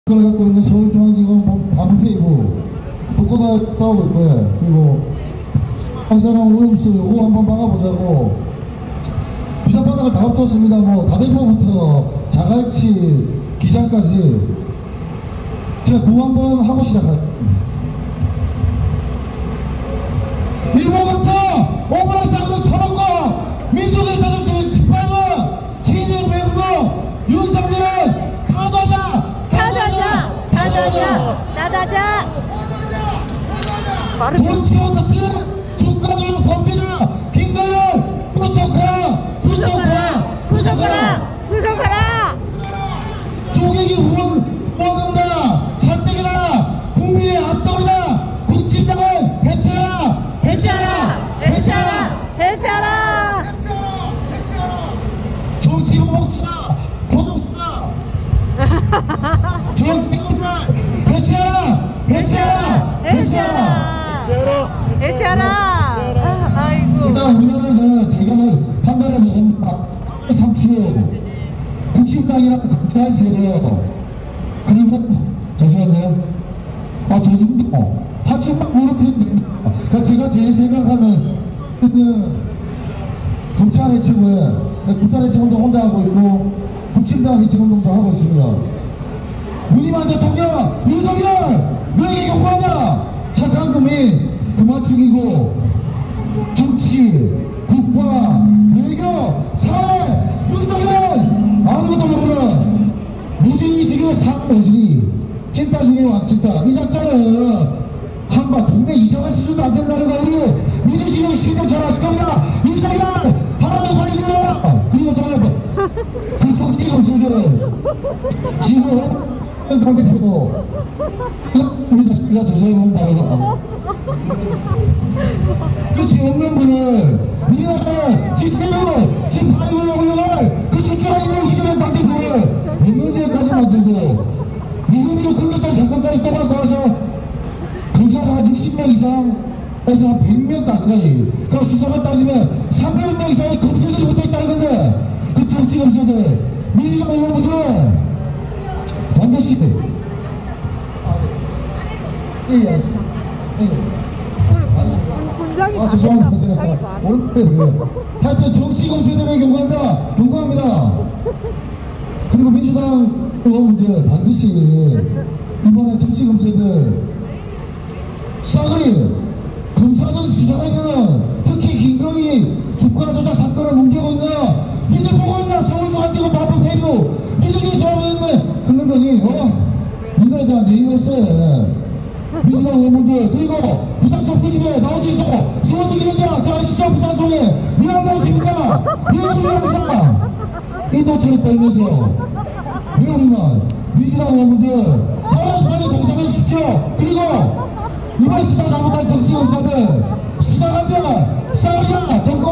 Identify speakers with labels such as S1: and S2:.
S1: 그걸 갖고 있는 서울중앙지검 반부회의부 듣고 다 싸우고 있을 거예요. 그리고 박사랑 오염수 요거 한번 막아보자고 비상바닥을 다 엎었습니다. 뭐 다대포부터 자갈치 기장까지 제가 그거 한번 하고 시작할게요. 일본검사 오므라이스하는 처방과 민족의 사정성을 짓밟은 진영 배우고 윤석열은
S2: 나다자
S1: 돈 치워서 쓰는 주가적인 범죄자 김건희 구속하라 조객이 후원 먹는다 잔뜩이다 국민의 앞덩이다 국진당을 해체하라 정치 보복수다 보복수다 정치 보복수다 해체하라.
S2: 아이고.
S1: 일단 우리나라는 제가 판단해 보니까 3추에 국힘당이랑 극단 세력 그리고 잠시만요. 조중동 하춘만 모르겠는데 그러니까 제가 제 생각하면 검찰 해체고에 검찰 해체운도 혼자 하고 있고 국힘당 해체운동도 하고 있습니다. 문희만 대통령 윤석열 너에게 요구하냐 착한 국민 그만 죽이고 정치, 국가, 외교, 사회 윤석열은 아무것도 모르는 무진의식의 상모진이 찐따 중에 왕찐따 이 자체는 한바 동네 이상할 수준도 안 된다는 거 우리 무진의식의 시민들 잘 아실 겁니다. 윤석열 하나도 관리되라. 그리고 저는 그 정치 검사들은 지금 당대표도 우리가 조사해본다 이거 그렇지 없는 분을 우리나라 지체로 지8.15 운영을 그 주체가 있는 시절의 당대표를 몇 문제까지 만들고 미국으로 끌렸던 사건까지 또 갖고 와서 검사가 60명 이상에서 100명 가까이 그 수사가 따지면 300명 이상의 검사들이 붙어있다는 건데 그 정치 검사들 민주당 의원분들은 반드시 죄송합니다. 제가 오른팔에 하여튼 정치 검사들에게 경고합니다. 그리고 민주당 의원분들 반드시 이번에 정치 검사들 싸그리 검사들 수사관들은 특히 김건희 주가 조작 사건을 뭉개고 있는 니들 보고 있나 서울중앙지검 반부회의부 니들이 소환했네 그런 거니 이거에 대한 예의 없어요. 민주당 의원분들 그리고 부산청 꿀집에 나올 수 있어 지원수 기획자 저 아시죠 부산청에 왜 안 나오십니까? 왜 그러면서 인도처럼 떨면서 왜 우리만 민주당 의원분들 빨리 동참해 주십시오. 그리고 이번 수사 잘못한 정치검사들 수사관들 싸우리야 정권